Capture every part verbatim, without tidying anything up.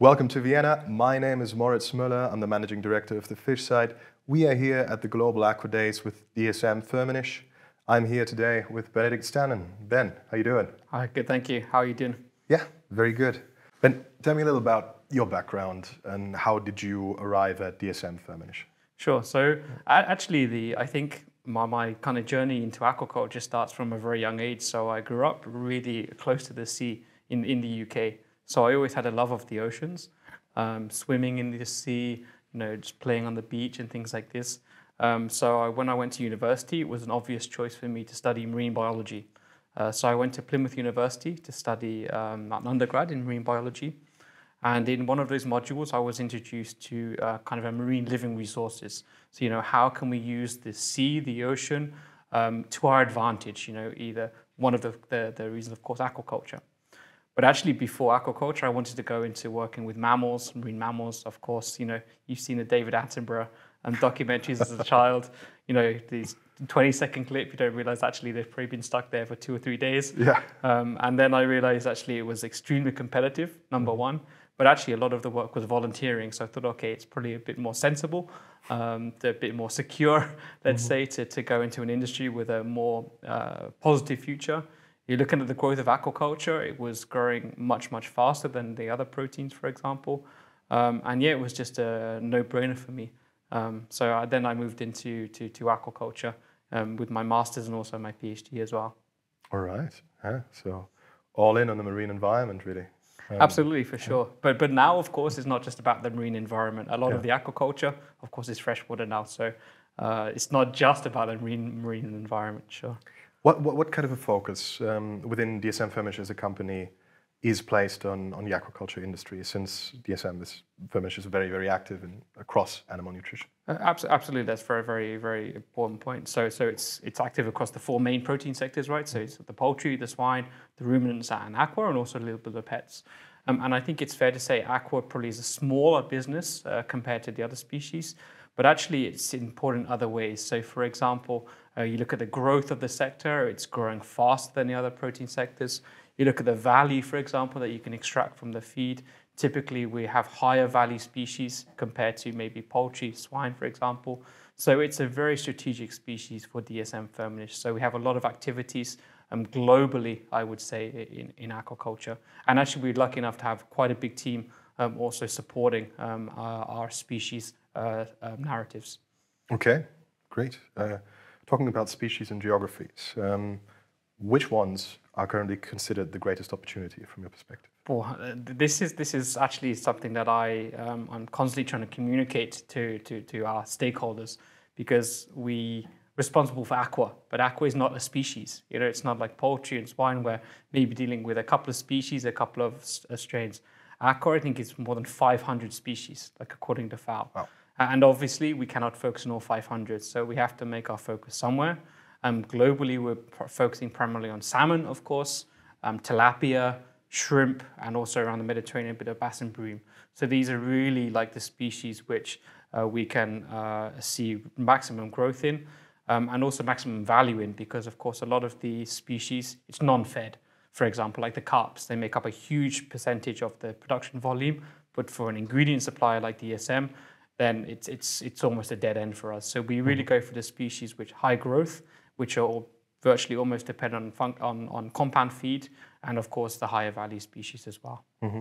Welcome to Vienna. My name is Moritz Müller. I'm the Managing Director of the Fish side. We are here at the Global Aqua Days with D S M-Firmenich. I'm here today with Benedict Standen. Ben, how you doing? Hi, good, thank you. How are you doing? Yeah, very good. Ben, tell me a little about your background and how did you arrive at D S M-Firmenich? Sure. So actually, the I think my, my kind of journey into aquaculture starts from a very young age. So I grew up really close to the sea in, in the U K. So I always had a love of the oceans, um, swimming in the sea, you know, just playing on the beach and things like this. Um, so I, when I went to university, it was an obvious choice for me to study marine biology. Uh, so I went to Plymouth University to study um, an undergrad in marine biology. And in one of those modules, I was introduced to uh, kind of a marine living resources. So, you know, how can we use the sea, the ocean, um, to our advantage? You know, either one of the, the, the reasons, of course, aquaculture. But actually, before aquaculture, I wanted to go into working with mammals, marine mammals. Of course, you know, you've seen the David Attenborough um, documentaries as a child. You know, these twenty second clip, you don't realize actually they've probably been stuck there for two or three days. Yeah. Um, and then I realized actually it was extremely competitive, number mm-hmm. one. But actually, a lot of the work was volunteering. So I thought, okay, it's probably a bit more sensible, um, a bit more secure, let's mm-hmm. say, to, to go into an industry with a more uh, positive future. You're looking at the growth of aquaculture, it was growing much, much faster than the other proteins, for example. Um, and yeah, it was just a no-brainer for me. Um, so I, then I moved into to, to aquaculture um, with my master's and also my PhD as well. All right. Yeah. So all in on the marine environment, really. Um, Absolutely, for sure. Yeah. But but now, of course, it's not just about the marine environment. A lot yeah. of the aquaculture, of course, is freshwater now. So uh, it's not just about the marine, marine environment, sure. What, what, what kind of a focus um, within D S M-Firmenich as a company is placed on, on the aquaculture industry, since D S M-Firmenich is very, very active in, across animal nutrition? Uh, absolutely, that's a very, very, very important point. So so it's it's active across the four main protein sectors, right? So it's the poultry, the swine, the ruminants and aqua, and also a little bit of pets. Um, and I think it's fair to say aqua probably is a smaller business uh, compared to the other species, but actually it's important in other ways. So for example, uh, you look at the growth of the sector, it's growing faster than the other protein sectors. You look at the value, for example, that you can extract from the feed. Typically, we have higher value species compared to maybe poultry, swine, for example. So it's a very strategic species for D S M-Firmenich. So we have a lot of activities um, globally, I would say, in, in aquaculture. And actually, we're lucky enough to have quite a big team um, also supporting um, our, our species uh, uh, narratives. Okay, great. Uh, talking about species and geographies, um, which ones are currently considered the greatest opportunity from your perspective? Well, this is this is actually something that I um, I'm constantly trying to communicate to to to our stakeholders, because we responsible for aqua, but aqua is not a species. You know, it's not like poultry and swine where maybe dealing with a couple of species, a couple of uh, strains. Aqua, I think, is more than five hundred species, like according to F A O. Wow. And obviously, we cannot focus on all five hundred, so we have to make our focus somewhere. Um, globally, we're pr focusing primarily on salmon, of course, um, tilapia, shrimp, and also around the Mediterranean, a bit of bass and bream. So these are really like the species which uh, we can uh, see maximum growth in, um, and also maximum value in, because, of course, a lot of the species, it's non-fed. For example, like the carps, they make up a huge percentage of the production volume, but for an ingredient supplier like D S M, then it's, it's, it's almost a dead end for us. So we really go for the species which high growth, which are all virtually almost dependent on, on, on compound feed, and of course the higher value species as well. Mm-hmm.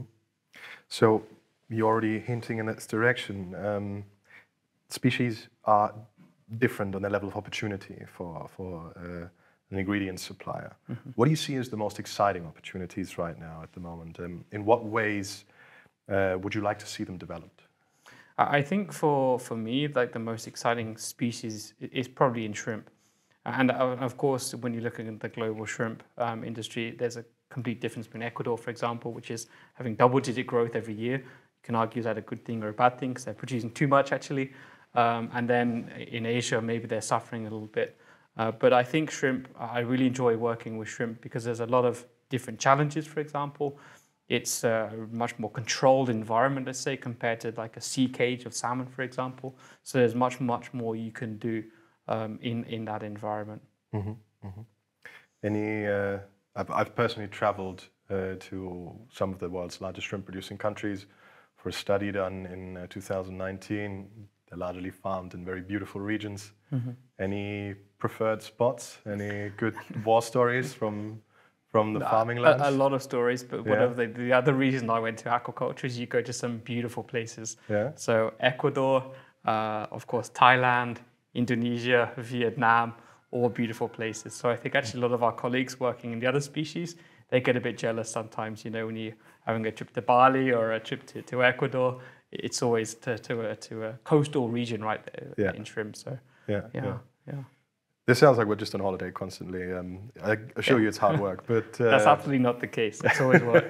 So you're already hinting in that direction. Um, species are different on the level of opportunity for, for uh, an ingredient supplier. Mm-hmm. What do you see as the most exciting opportunities right now at the moment? Um, in what ways uh, would you like to see them developed? I think for, for me, like the most exciting species is probably in shrimp. And of course, when you're looking at the global shrimp um, industry, there's a complete difference between Ecuador, for example, which is having double-digit growth every year. You can argue is that a good thing or a bad thing, because they're producing too much, actually. Um, and then in Asia, maybe they're suffering a little bit. Uh, but I think shrimp, I really enjoy working with shrimp because there's a lot of different challenges, for example. It's a much more controlled environment, let's say, compared to like a sea cage of salmon, for example. So there's much, much more you can do Um, in, in that environment. Mm-hmm, mm-hmm. Any, uh, I've, I've personally traveled uh, to some of the world's largest shrimp producing countries for a study done in uh, two thousand nineteen. They're largely farmed in very beautiful regions. Mm-hmm. Any preferred spots? Any good war stories from from the no, farming lands? A, a lot of stories, but yeah. one of the, the other reason I went to aquaculture is you go to some beautiful places. Yeah. So Ecuador, uh, of course, Thailand, Indonesia, Vietnam, all beautiful places. So I think actually a lot of our colleagues working in the other species, they get a bit jealous sometimes, you know, when you're having a trip to Bali or a trip to, to Ecuador, it's always to, to, a, to a coastal region right there yeah. in shrimp. So yeah, yeah, yeah. yeah. This sounds like we're just on holiday constantly. Um, I assure yeah. you it's hard work, but... Uh, That's absolutely not the case. It's always work.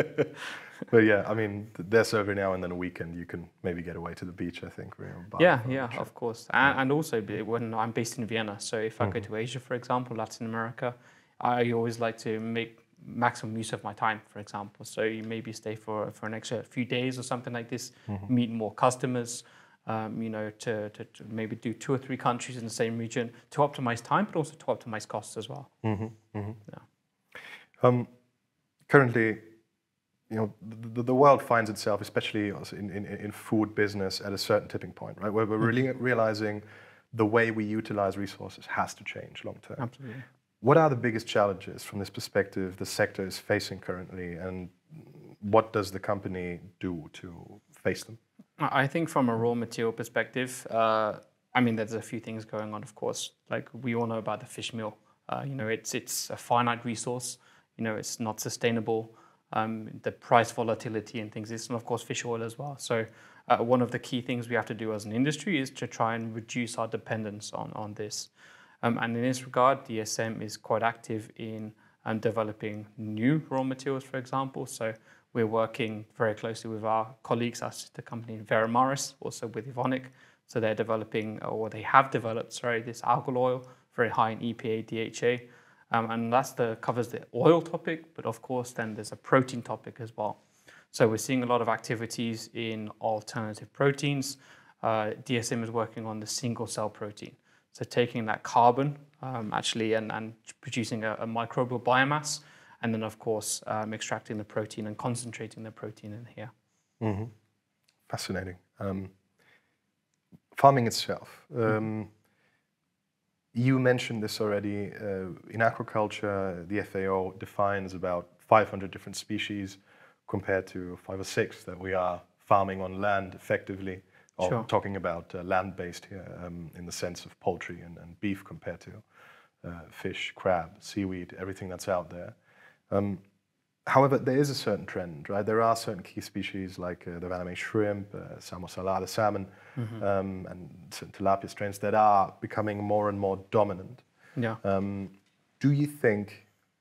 But yeah, I mean, there's every now and then a weekend you can maybe get away to the beach, I think. You know, yeah, yeah, of course. And, yeah. and also when I'm based in Vienna, so if I mm-hmm. go to Asia, for example, Latin America, I always like to make maximum use of my time, for example. So you maybe stay for, for an extra few days or something like this, mm-hmm. meet more customers, um, you know, to, to, to maybe do two or three countries in the same region to optimize time, but also to optimize costs as well. Mm-hmm. Mm-hmm. Yeah. Um, currently, you know, the, the world finds itself, especially in, in, in food business, at a certain tipping point, right? Where we're really mm-hmm. realizing the way we utilize resources has to change long term. Absolutely. What are the biggest challenges from this perspective the sector is facing currently, and what does the company do to face them? I think from a raw material perspective, uh, I mean, there's a few things going on, of course. Like we all know about the fish meal. Uh, you know, it's it's a finite resource. You know, it's not sustainable. Um, the price volatility and things. It's, and of course, fish oil as well. So uh, one of the key things we have to do as an industry is to try and reduce our dependence on, on this. Um, and in this regard, D S M is quite active in um, developing new raw materials, for example. So we're working very closely with our colleagues, our sister company, Veramaris, also with Evonik. So they're developing, or they have developed, sorry, this algal oil, very high in E P A, D H A. Um, and that's the covers the oil topic, but of course then there's a protein topic as well. So we're seeing a lot of activities in alternative proteins. Uh, D S M is working on the single cell protein. So taking that carbon um, actually and, and producing a, a microbial biomass, and then of course um, extracting the protein and concentrating the protein in here. Mm-hmm. Fascinating. Um, farming itself. Um, mm-hmm. You mentioned this already. Uh, in aquaculture, the F A O defines about five hundred different species compared to five or six that we are farming on land effectively. Or sure. Talking about uh, land-based here um, in the sense of poultry and, and beef compared to uh, fish, crab, seaweed, everything that's out there. Um, however, there is a certain trend, right? There are certain key species like uh, the Vietnamese shrimp, uh, salmon salada salmon, mm-hmm. um, and tilapia strains that are becoming more and more dominant. Yeah. Um, do you think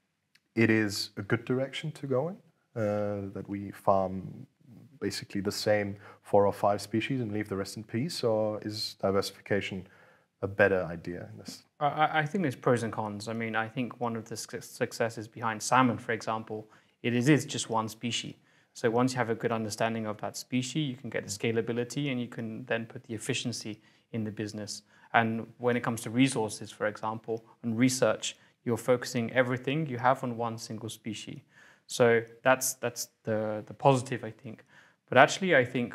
it is a good direction to go in, uh, that we farm basically the same four or five species and leave the rest in peace, or is diversification a better idea in this? I, I think there's pros and cons. I mean, I think one of the successes behind salmon, for example, it is, is just one species. So once you have a good understanding of that species, you can get the scalability and you can then put the efficiency in the business. And when it comes to resources, for example, and research, you're focusing everything you have on one single species. So that's that's the, the positive, I think. But actually, I think,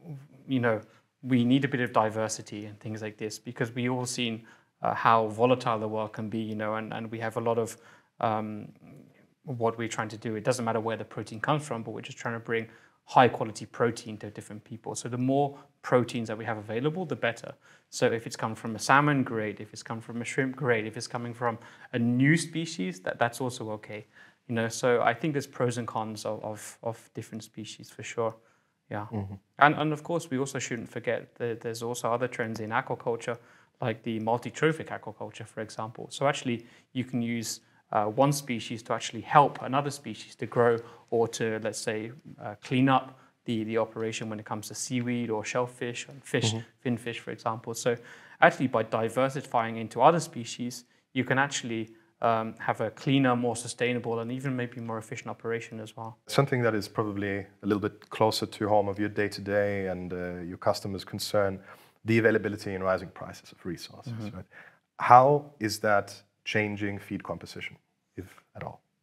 you know, we need a bit of diversity and things like this, because we all seen uh, how volatile the world can be, you know, and, and we have a lot of um, what we're trying to do. It doesn't matter where the protein comes from, but we're just trying to bring high quality protein to different people. So the more proteins that we have available, the better. So if it's come from a salmon, great. If it's come from a shrimp, great. If it's coming from a new species, that, that's also okay. You know, so I think there's pros and cons of, of, of different species for sure. Yeah, mm-hmm. and and of course we also shouldn't forget that there's also other trends in aquaculture, like the multi-trophic aquaculture, for example. So actually, you can use uh, one species to actually help another species to grow, or to, let's say, uh, clean up the the operation when it comes to seaweed or shellfish and fish, mm-hmm. finfish, for example. So actually, by diversifying into other species, you can actually Um, have a cleaner, more sustainable, and even maybe more efficient operation as well. Something that is probably a little bit closer to home of your day-to-day and uh, your customers' concern, the availability and rising prices of resources. Mm-hmm. Right? How is that changing feed composition, if at all?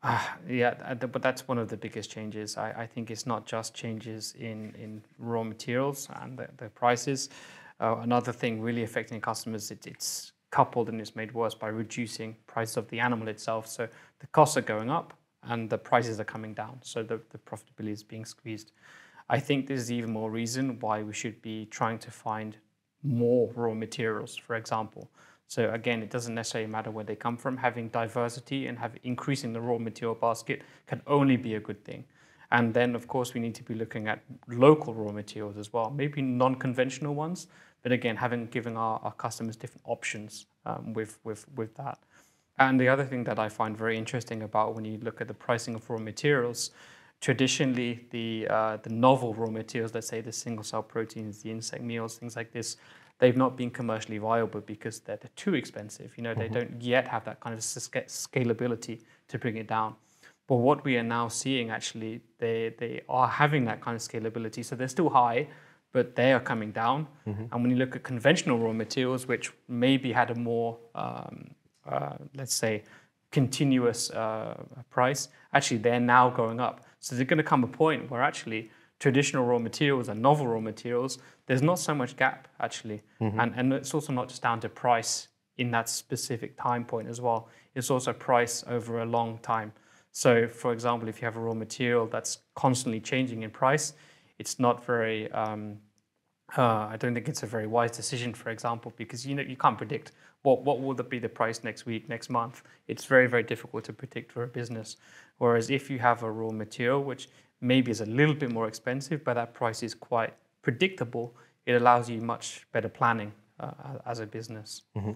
Uh, yeah, but that's one of the biggest changes. I, I think it's not just changes in, in raw materials and the, the prices. Uh, another thing really affecting customers, it, it's coupled and it's made worse by reducing prices of the animal itself. So the costs are going up and the prices are coming down. So the, the profitability is being squeezed. I think this is even more reason why we should be trying to find more raw materials, for example. So again, it doesn't necessarily matter where they come from. Having diversity and have increasing the raw material basket can only be a good thing. And then, of course, we need to be looking at local raw materials as well, maybe non-conventional ones, but again, having giving our, our customers different options um, with, with, with that. And the other thing that I find very interesting about when you look at the pricing of raw materials, traditionally the, uh, the novel raw materials, let's say the single-cell proteins, the insect meals, things like this, they've not been commercially viable because they're, they're too expensive. You know, they mm-hmm. don't yet have that kind of scalability to bring it down. But what we are now seeing, actually, they, they are having that kind of scalability. So they're still high, but they are coming down. Mm-hmm. And when you look at conventional raw materials, which maybe had a more, um, uh, let's say, continuous uh, price, actually, they're now going up. So there's going to come a point where actually traditional raw materials and novel raw materials, there's not so much gap, actually. Mm-hmm. And, and it's also not just down to price in that specific time point as well. It's also price over a long time. So, for example, if you have a raw material that's constantly changing in price, it's not very, um, uh, I don't think it's a very wise decision, for example, because you know you can't predict what, what will be the price next week, next month. It's very, very difficult to predict for a business. Whereas if you have a raw material, which maybe is a little bit more expensive, but that price is quite predictable, it allows you much better planning uh, as a business. Mm-hmm.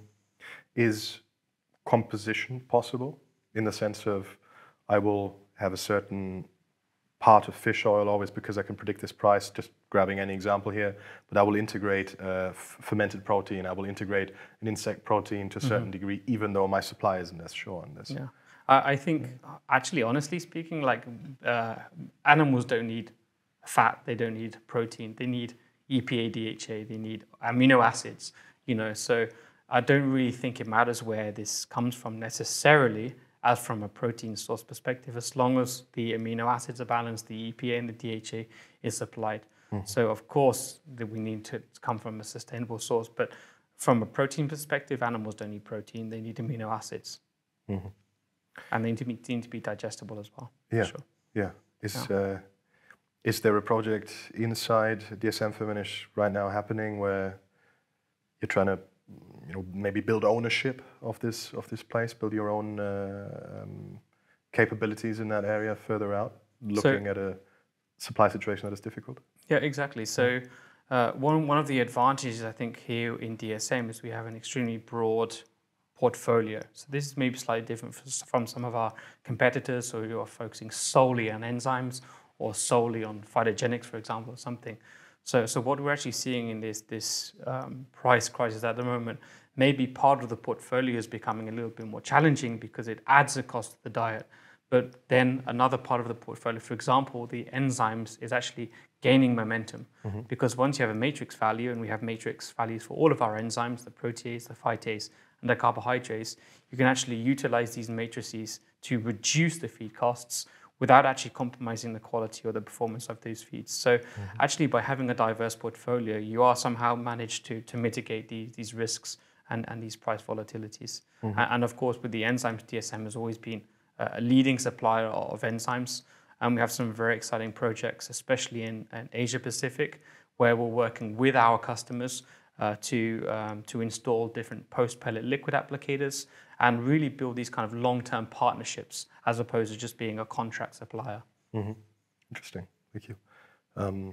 Is composition possible in the sense of I will have a certain part of fish oil always because I can predict this price, just grabbing any example here, but I will integrate uh, f- fermented protein, I will integrate an insect protein to a certain mm-hmm. degree, even though my supply isn't as sure on this. Yeah. I think, actually, honestly speaking, like uh, animals don't need fat, they don't need protein, they need E P A, D H A, they need amino acids, you know. So I don't really think it matters where this comes from necessarily, as from a protein source perspective, as long as the amino acids are balanced, the E P A and the D H A is supplied. Mm-hmm. So of course, that we need to come from a sustainable source, but from a protein perspective, animals don't need protein, they need amino acids. Mm-hmm. And they need to, be, need to be digestible as well. Yeah, sure. yeah. Is yeah. Uh, is there a project inside D S M-Firmenich right now happening where you're trying to, you know, maybe build ownership of this of this place, build your own uh, um, capabilities in that area further out, looking so, at a supply situation that is difficult? Yeah, exactly. So uh, one one of the advantages I think here in D S M is we have an extremely broad portfolio. So this is maybe slightly different from some of our competitors who are focusing solely on enzymes or solely on phytogenics, for example, or something. So, so what we're actually seeing in this this um, price crisis at the moment, maybe part of the portfolio is becoming a little bit more challenging because it adds a cost to the diet. But then another part of the portfolio, for example, the enzymes, is actually gaining momentum. Mm-hmm. Because once you have a matrix value, and we have matrix values for all of our enzymes, the protease, the phytase, and the carbohydrates, you can actually utilize these matrices to reduce the feed costs without actually compromising the quality or the performance of those feeds. So mm-hmm. actually by having a diverse portfolio, you are somehow managed to, to mitigate the, these risks and, and these price volatilities. Mm-hmm. And, and of course, with the enzymes, D S M has always been a leading supplier of enzymes. And we have some very exciting projects, especially in, in Asia Pacific, where we're working with our customers Uh, to um, to install different post-pellet liquid applicators and really build these kind of long-term partnerships as opposed to just being a contract supplier. Mm-hmm. Interesting, thank you. Um,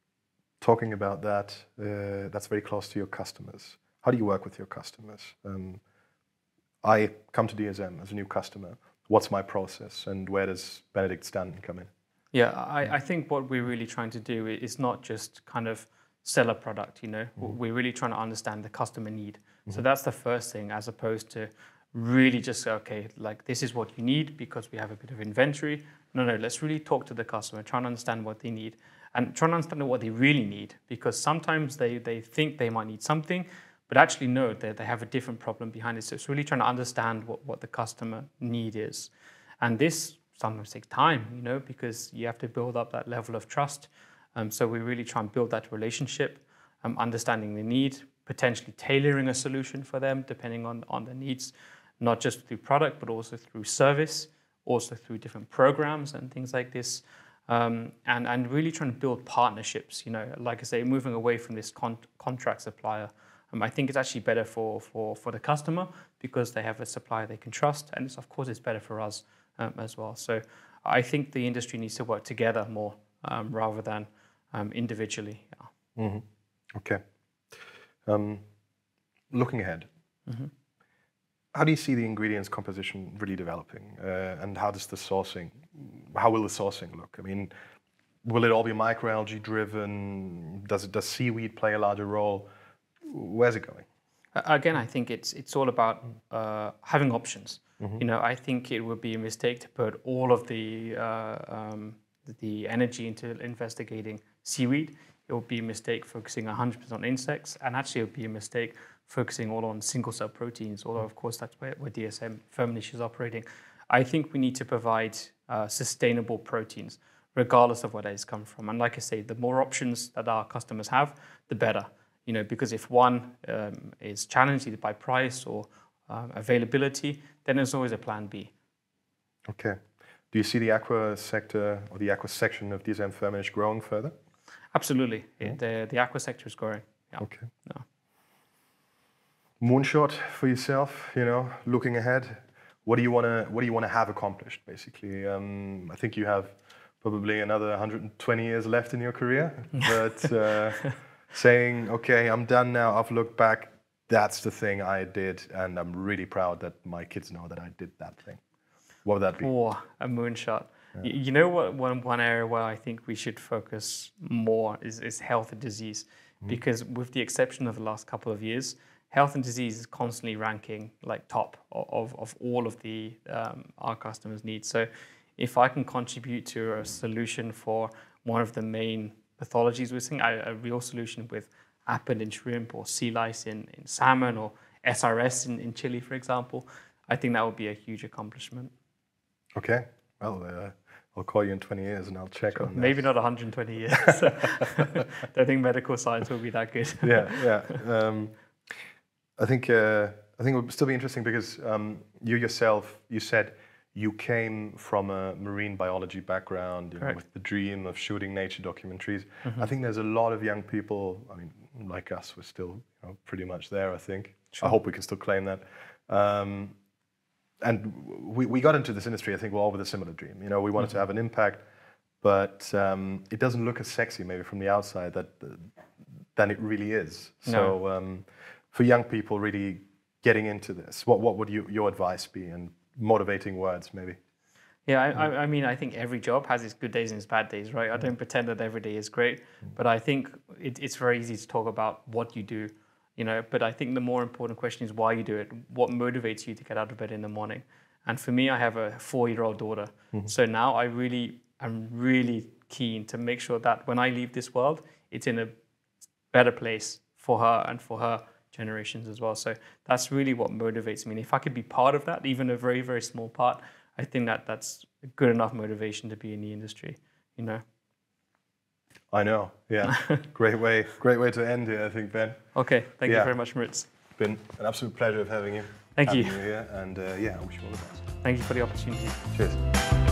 talking about that, uh, that's very close to your customers. How do you work with your customers? Um, I come to D S M as a new customer. What's my process and where does Benedict Standen come in? Yeah, I, I think what we're really trying to do is not just kind of sell a product, you know, mm-hmm. we're really trying to understand the customer need. Mm-hmm. So that's the first thing, as opposed to really just say, okay, like this is what you need because we have a bit of inventory. No, no, let's really talk to the customer, try and understand what they need and try and understand what they really need, because sometimes they, they think they might need something, but actually no, they, they have a different problem behind it. So it's really trying to understand what, what the customer need is. And this sometimes take time, you know, because you have to build up that level of trust. Um, so we really try and build that relationship, um, understanding the need, potentially tailoring a solution for them depending on, on their needs, not just through product, but also through service, also through different programs and things like this. Um, and, and really trying to build partnerships, you know, like I say, moving away from this con contract supplier. Um, I think it's actually better for, for, for the customer because they have a supplier they can trust. And it's, of course, it's better for us um, as well. So I think the industry needs to work together more um, rather than um, individually. Yeah. Mm-hmm. Okay. Um, looking ahead, mm-hmm. how do you see the ingredients composition really developing? Uh, and how does the sourcing, how will the sourcing look? I mean, will it all be microalgae driven? Does it, does seaweed play a larger role? Where's it going? Again, I think it's it's all about uh, having options. Mm-hmm. You know, I think it would be a mistake to put all of the uh, um, the energy into investigating seaweed. It would be a mistake focusing one hundred percent on insects, and actually it would be a mistake focusing all on single cell proteins, although of course that's where, where D S M-Firmenich is operating. I think we need to provide uh, sustainable proteins, regardless of where those come from. And like I say, the more options that our customers have, the better. You know, because if one um, is challenged either by price or um, availability, then there's always a plan B. Okay. Do you see the aqua sector or the aqua section of D S M-Firmenich growing further? Absolutely. Yeah. The, the aqua sector is growing. Yeah. Okay. No. Moonshot for yourself, you know, looking ahead. What do you want to What do you want to have accomplished, basically? Um, I think you have probably another one hundred twenty years left in your career, but uh, saying, okay, I'm done now. I've looked back. That's the thing I did, and I'm really proud that my kids know that I did that thing. What would that be? Oh, a moonshot. Yeah. You know what? One one area where I think we should focus more is is health and disease, mm-hmm. because with the exception of the last couple of years, health and disease is constantly ranking like top of, of all of the um, our customers' needs. So if I can contribute to a solution for one of the main pathologies we're seeing, a, a real solution with apid in shrimp or sea lice in, in salmon or S R S in, in Chile, for example, I think that would be a huge accomplishment. Okay. Well, uh, I'll call you in twenty years and I'll check sure. on that. Maybe not one hundred twenty years. Don't think medical science will be that good. yeah, yeah. Um, I think uh, I think it would still be interesting because um, you yourself, you said you came from a marine biology background, you know, with the dream of shooting nature documentaries. Mm-hmm. I think there's a lot of young people, I mean, like us, we're still you know, pretty much there, I think. Sure. I hope we can still claim that. Um, and we, we got into this industry, I think, we're all with a similar dream. You know, we wanted mm-hmm. to have an impact, but um, it doesn't look as sexy maybe from the outside that uh, than it really is. No. So um, for young people really getting into this, what, what would you, your advice be, and motivating words maybe? Yeah, I, I mean, I think every job has its good days and its bad days, right? I don't pretend that every day is great, but I think it, it's very easy to talk about what you do, you know, but I think the more important question is why you do it. What motivates you to get out of bed in the morning? And for me, I have a four-year-old daughter. Mm-hmm. So now I really, I'm really keen to make sure that when I leave this world, it's in a better place for her and for her generations as well. So that's really what motivates me. And if I could be part of that, even a very, very small part, I think that that's a good enough motivation to be in the industry, you know. I know, yeah. Great way, great way to end here, I think, Ben. Okay, thank yeah. you very much, Moritz. It's been an absolute pleasure of having you. Thank you. you here, and uh, yeah, I wish you all the best. Thank you for the opportunity. Cheers.